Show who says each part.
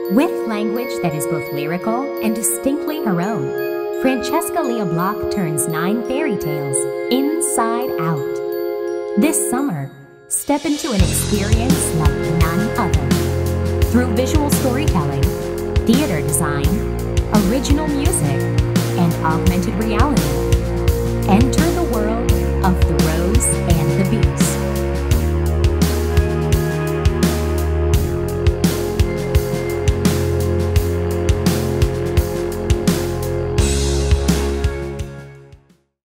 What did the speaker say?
Speaker 1: With language that is both lyrical and distinctly her own, Francesca Lia Block turns 9 fairy tales inside out. This summer, step into an experience like none other. Through visual storytelling, theater design, original music, and augmented reality, enter the world